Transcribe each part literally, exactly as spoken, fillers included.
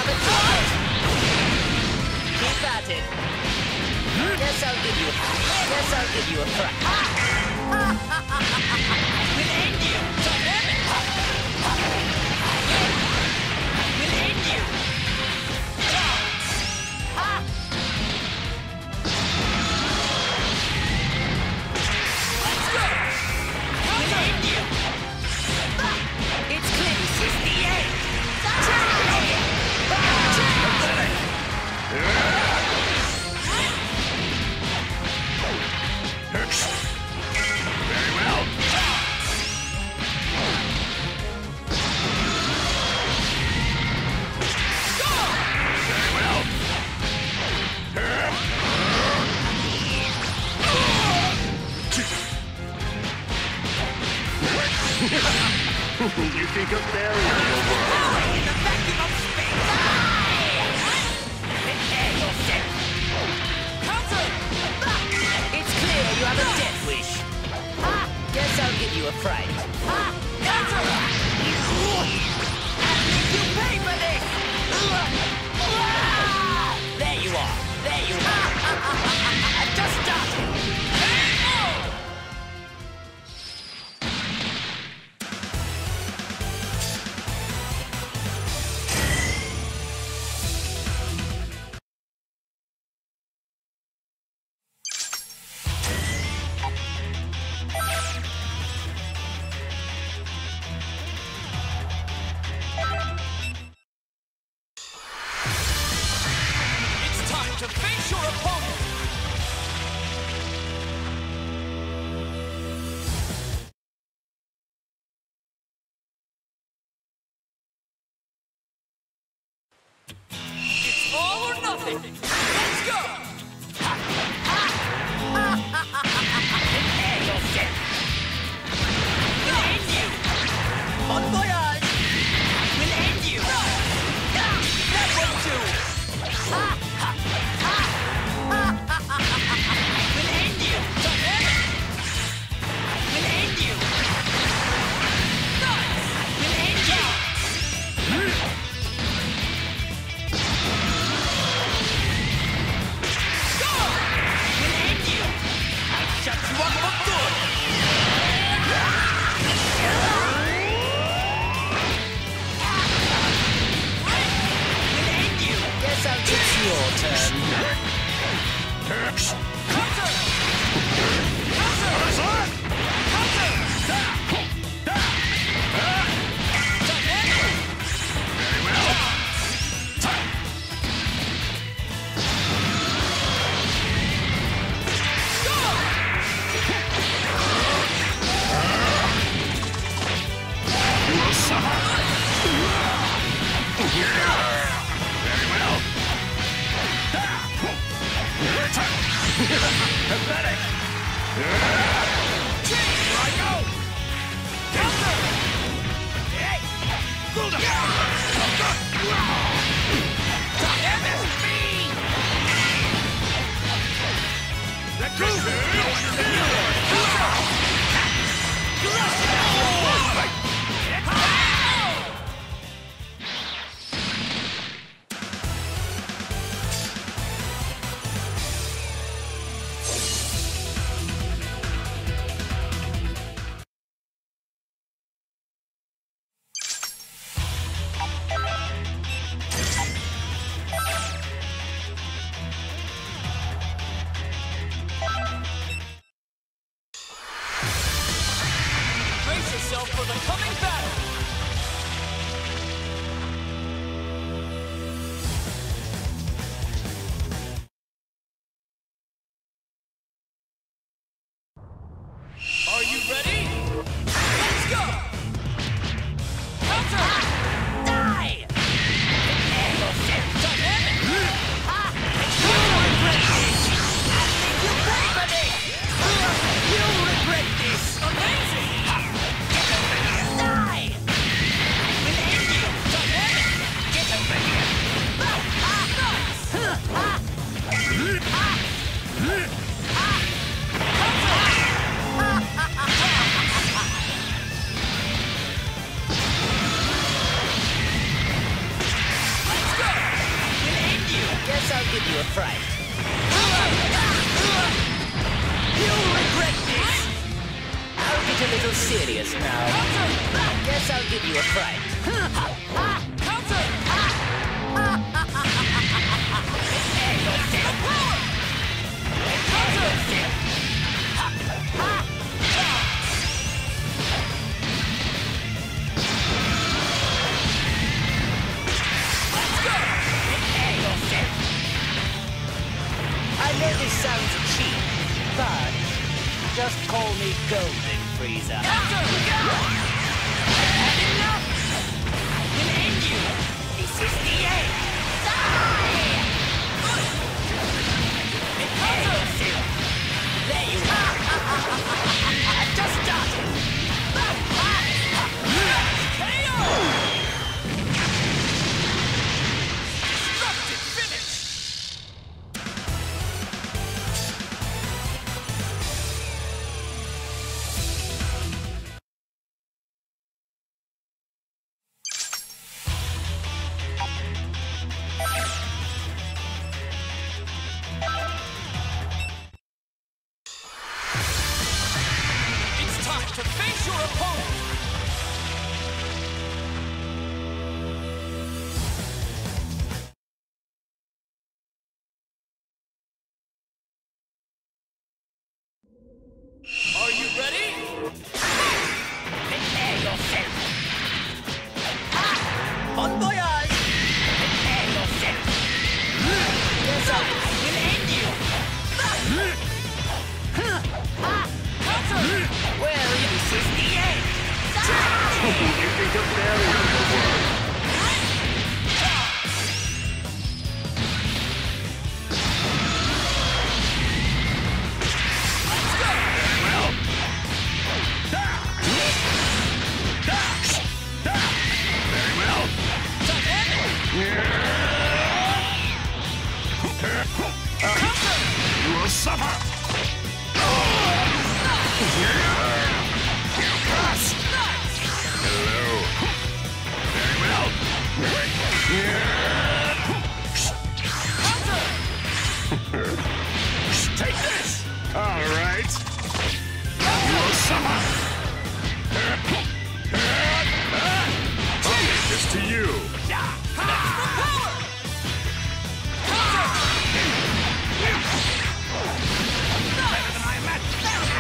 have a target. Keep at it. Guess I'll give you. Guess I'll give you a crack. We'll end you. We'll end you. Let's go. We'll end you. It's clear. This is the end. Very well. Very well. You think a barrier will work? In the vacuum of space! Prepare yourself! Counter! It's clear you have a death wish. Guess I'll give you a fright. Counter! I'll make you pay for this! There you are! There you are! I've just started! To face your opponent! It's all or nothing! Let's go! Prepare yourself! We'll end you! Bon voyage! We'll end you! That will do! We'll end you! We'll end you! Nice! We'll end you! Go! We'll end you! I'll shut you up for good! We'll end you! Guess I'll get your turn. Counter! Counter! Counter! Very well. You will suffer. Very well. Pathetic! Here I go! Counter! Hey! M S B! Let go! give you a fright. You'll regret this! I'll get a little serious now. Guess I'll give you a fright. Counter! I know this sounds cheap, but just call me Golden Freezer. Counter! Had enough! We'll end you! This is the end! Die! There you are! I've just started! K O! Destructive finish! It's time to face your opponent! Are you ready? Prepare yourself! Bon voyage! Prepare yourself! Yes, I will end you! Counter! Well, this is the end! You think a barrier will work? Well. Very well. You will suffer. You pass. Hello. Very well. Take this. All right. You will suffer. I'll leave this to you. Better than I imagined.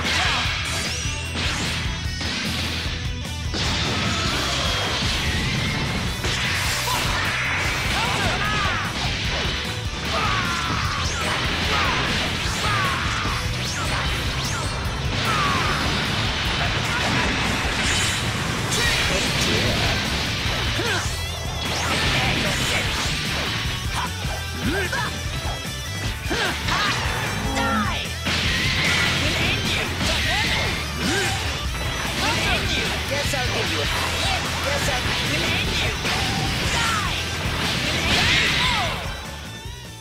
Die! We'll end you! We'll end you! Guess I'll give you a fright. Guess I will end you! Die! We'll end you!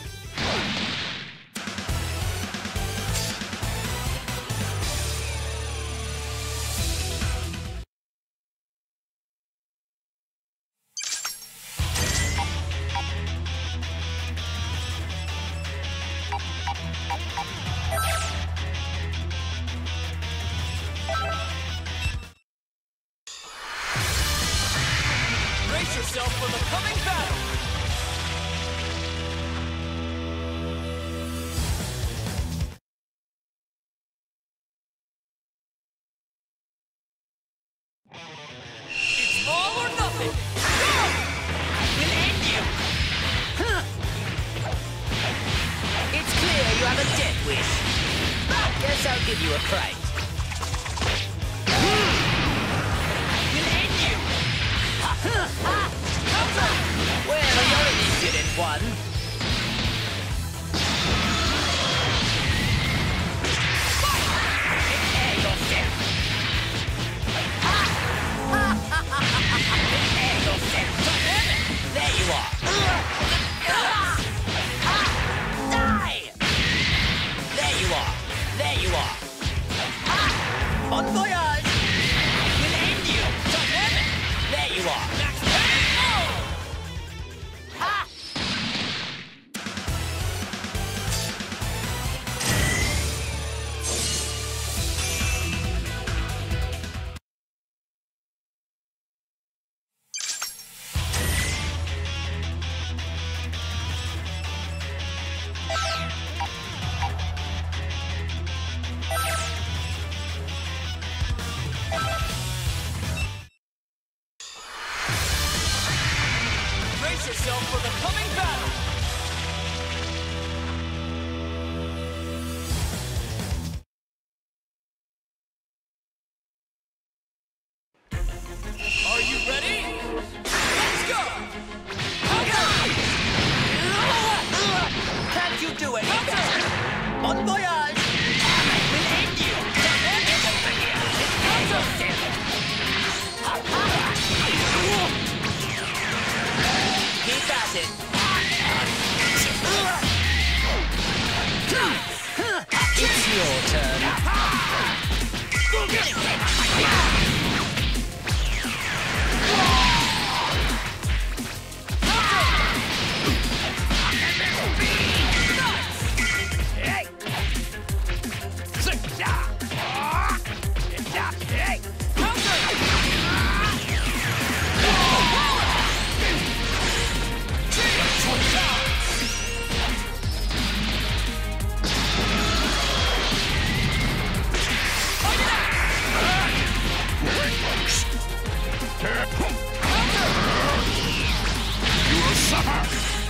Brace yourself for the coming battle! It's all or nothing! We'll end you! It's clear you have a death wish. Guess I'll give you a fright. We'll end you! Well, you're an impudent one. Prepare yourself! Prepare yourself! There you are! Die! There you are! There you are! Brace yourself for the coming battle! Are you ready? Let's go! Can't you do it? Bon voyage! We'll end you! Get over here! Keep at it! It's your turn! You will suffer!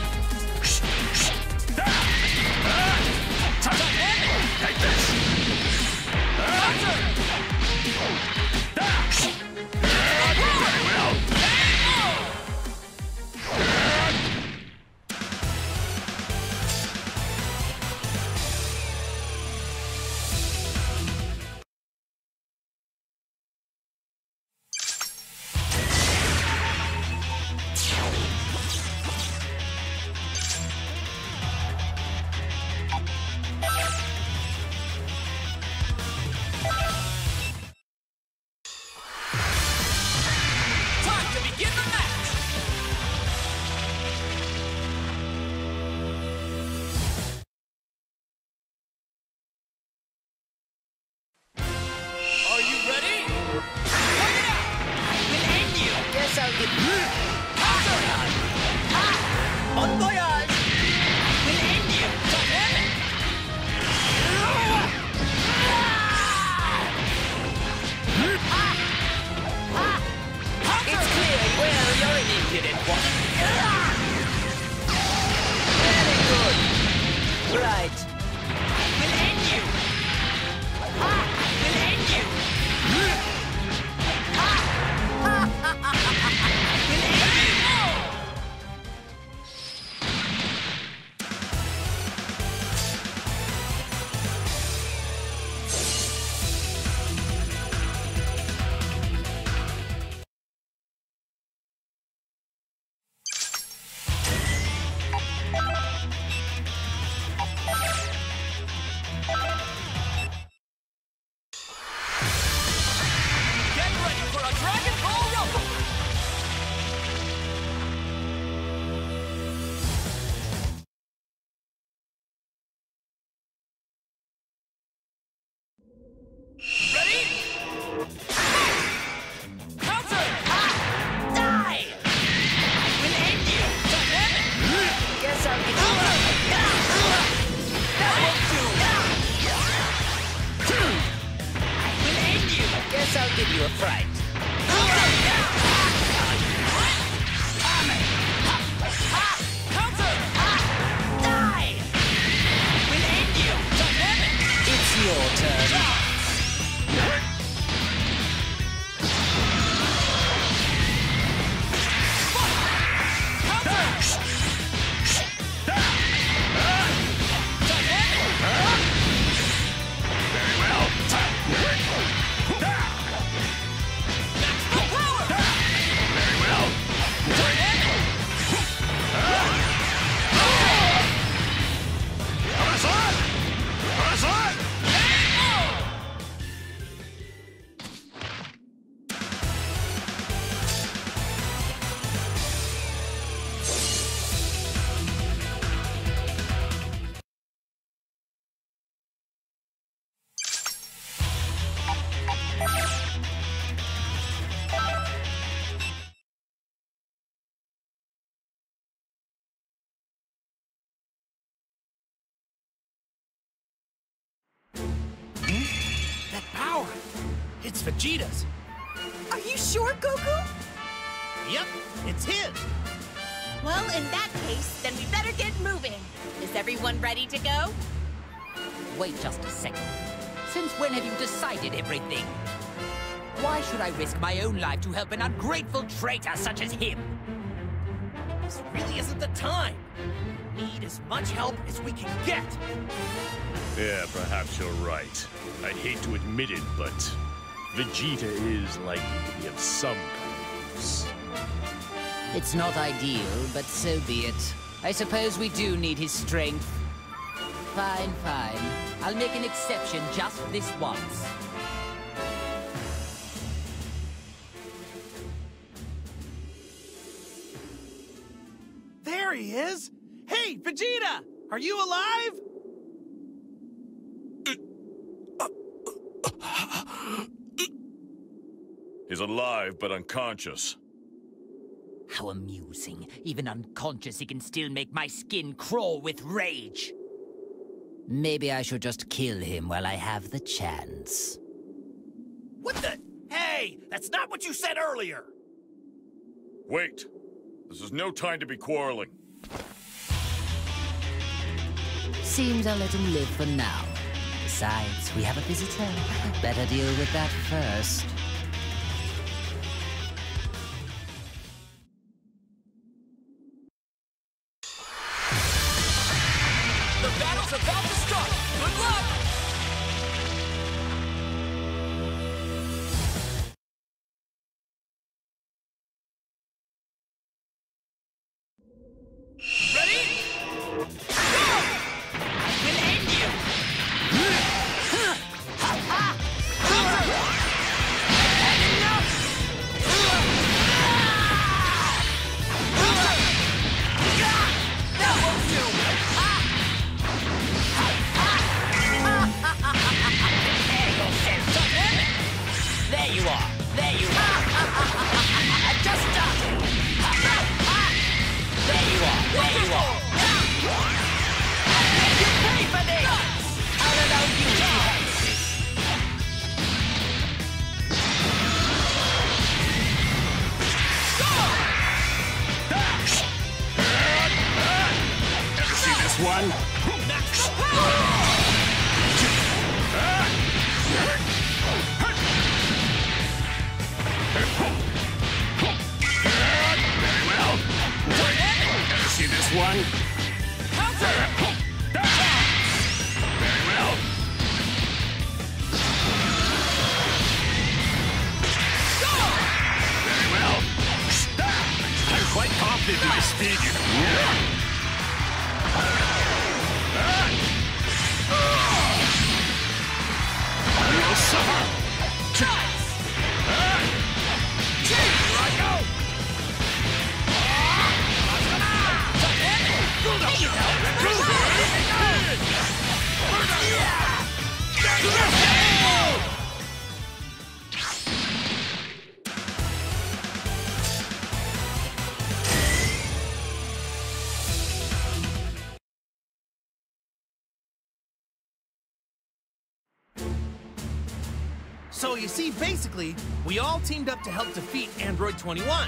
Take this! Very well! Time to begin the match! Are you ready? Fight it out! We'll end you! Guess I'll get you! Counter! Bon voyage! We'll end you! Dynamic! It's clear where you're an impudent one. Very good. Right. We'll end you. We'll end you. We'll end you. Get ready for a Dragon Ball Rumble! Ready? Counter! Die! We'll end you. Dynamic! Guess I'll get you. That won't do. We'll end you. Guess I'll give you a fright. Counter! Die! We'll end you. Dynamic! It's your turn. Counter! Dynamic! Very well! Maximum power! Very well! Dynamic! Corazon! Corazon! That power! It's Vegeta's! Are you sure, Goku? Yep, it's his! Well, in that case, then we better get moving. Is everyone ready to go? Wait just a second. Since when have you decided everything? Why should I risk my own life to help an ungrateful traitor such as him? This really isn't the time. We need as much help as we can get. Yeah, perhaps you're right. I'd hate to admit it, but Vegeta is likely to be of some kind of use. It's not ideal, but so be it. I suppose we do need his strength. Fine, fine. I'll make an exception just this once. There he is! Hey, Vegeta! Are you alive? He's alive, but unconscious. How amusing. Even unconscious, he can still make my skin crawl with rage. Maybe I should just kill him while I have the chance. What the? Hey, that's not what you said earlier. Wait. This is no time to be quarreling. Seems I'll let him live for now. Besides, we have a visitor. Better deal with that first. The battle's about to start. Good luck! Ready? Go! I will end you! There you are! There you are! I just started! There you are! There you are! Make you pay for this! I'll allow you to have this! Ever see this one? Max power! Very well. Ever see this one? Counter! Very well. Very well. I'm quite confident in my speed, you know. You will suffer. Here I go! So you see, basically, we all teamed up to help defeat Android twenty-one.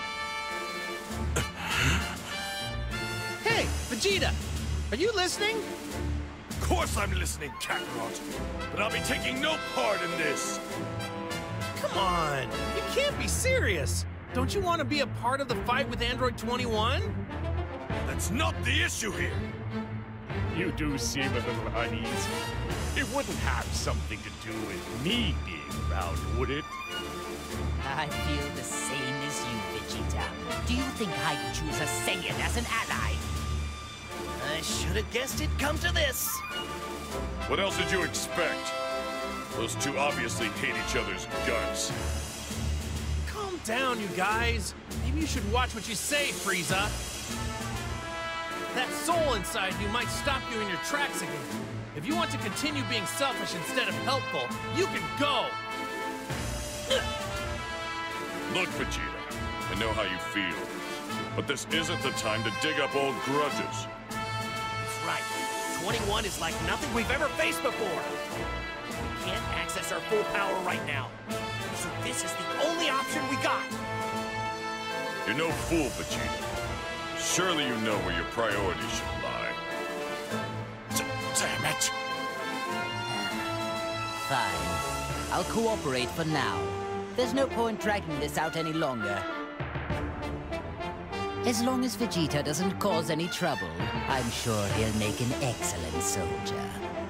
Hey, Vegeta! Are you listening? Of course I'm listening, Kakarot. But I'll be taking no part in this. Come on! You can't be serious! Don't you want to be a part of the fight with Android twenty-one? That's not the issue here. You do seem a little uneasy. It wouldn't have something to do with me being around, would it? I feel the same as you, Vegeta. Do you think I'd choose a Saiyan as an ally? I should have guessed it'd come to this. What else did you expect? Those two obviously hate each other's guts. Calm down, you guys. Maybe you should watch what you say, Frieza. That soul inside you might stop you in your tracks again. If you want to continue being selfish instead of helpful, you can go! Look, Vegeta, I know how you feel. But this isn't the time to dig up old grudges. That's right. twenty-one is like nothing we've ever faced before. We can't access our full power right now. So this is the only option we got. You're no fool, Vegeta. Surely you know where your priorities should lie. D damn it! Fine. I'll cooperate for now. There's no point dragging this out any longer. As long as Vegeta doesn't cause any trouble, I'm sure he'll make an excellent soldier.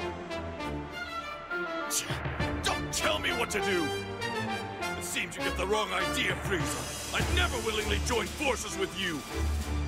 Don't tell me what to do! It seems you get the wrong idea, Frieza. I'd never willingly join forces with you.